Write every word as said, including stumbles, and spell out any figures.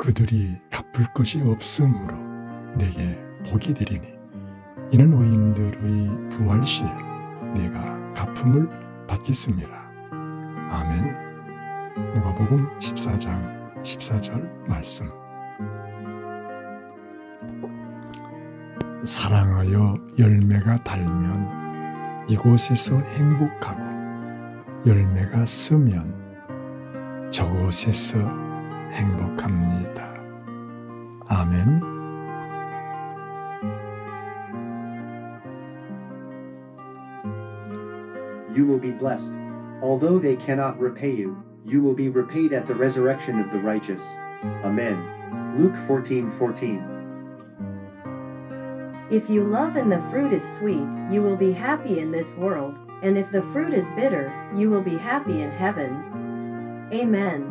그들이 갚을 것이 없으므로 내게 복이 되리니 이는 의인들의 부활 시에 내가 갚음을 받겠습니다. 아멘. 누가복음 십사 장 십사 절 말씀. 사랑하여 열매가 달면 이곳에서 행복하고 열매가 쓰면 저곳에서 행복합니다. 아멘. You will be blessed. Although they cannot repay you, you will be repaid at the resurrection of the righteous. Amen. Luke fourteen fourteen. If you love and the fruit is sweet, you will be happy in this world, and if the fruit is bitter, you will be happy in heaven. Amen.